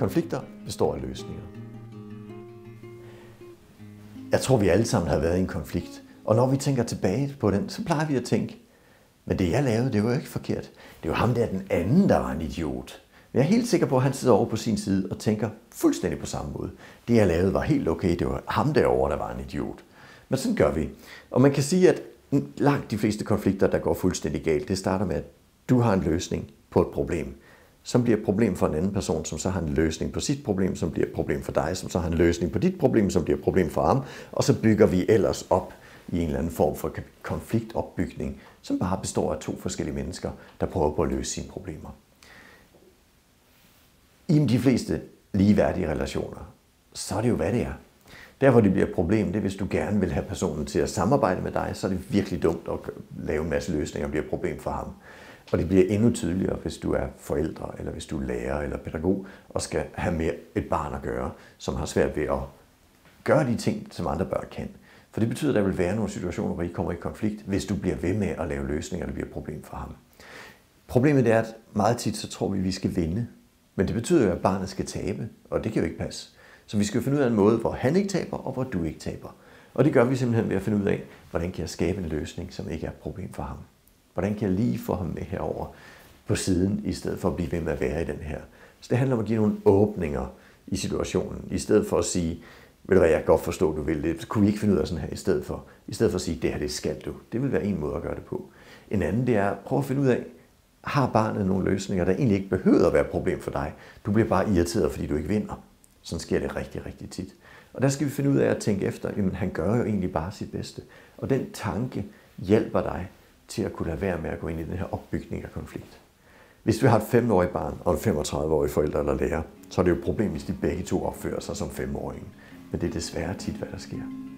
Konflikter består af løsninger. Jeg tror, vi alle sammen har været i en konflikt. Og når vi tænker tilbage på den, så plejer vi at tænke, men det jeg lavede, det var jo ikke forkert. Det var ham der, den anden, der var en idiot. Men jeg er helt sikker på, at han sidder over på sin side og tænker fuldstændig på samme måde. Det jeg lavede var helt okay, det var ham derovre, der var en idiot. Men sådan gør vi. Og man kan sige, at langt de fleste konflikter, der går fuldstændig galt, det starter med, at du har en løsning på et problem, som bliver et problem for en anden person, som så har en løsning på sit problem, som bliver et problem for dig, som så har en løsning på dit problem, som bliver et problem for ham, og så bygger vi ellers op i en eller anden form for konfliktopbygning, som bare består af to forskellige mennesker, der prøver på at løse sine problemer. I de fleste ligeværdige relationer, så er det jo, hvad det er. Der, hvor det bliver et problem, det er, hvis du gerne vil have personen til at samarbejde med dig, så er det virkelig dumt at lave en masse løsninger og bliver et problem for ham. Og det bliver endnu tydeligere, hvis du er forældre, eller hvis du er lærer eller pædagog, og skal have med et barn at gøre, som har svært ved at gøre de ting, som andre børn kan. For det betyder, at der vil være nogle situationer, hvor I kommer i konflikt, hvis du bliver ved med at lave løsninger, og det bliver et problem for ham. Problemet er, at meget tit så tror vi, at vi skal vinde. Men det betyder jo, at barnet skal tabe, og det kan jo ikke passe. Så vi skal finde ud af en måde, hvor han ikke taber, og hvor du ikke taber. Og det gør vi simpelthen ved at finde ud af, hvordan kan jeg skabe en løsning, som ikke er et problem for ham. Hvordan kan jeg lige få ham med herover på siden, i stedet for at blive ved med at være i den her. Så det handler om at give nogle åbninger i situationen, i stedet for at sige, ved du hvad, jeg kan godt forstå, at du vil det, så kunne vi ikke finde ud af sådan her i stedet for at sige, det her, det skal du. Det vil være en måde at gøre det på. En anden, det er at prøve at finde ud af, har barnet nogle løsninger, der egentlig ikke behøver at være et problem for dig. Du bliver bare irriteret, fordi du ikke vinder. Sådan sker det rigtig, rigtig tit. Og der skal vi finde ud af at tænke efter, jamen han gør jo egentlig bare sit bedste. Og den tanke hjælper dig til at kunne lade være med at gå ind i den her opbygning af konflikt. Hvis du har et 5-årigt barn og en 35-årig forælder eller lærer, så er det jo et problem, hvis de begge to opfører sig som 5-årige. Men det er desværre tit, hvad der sker.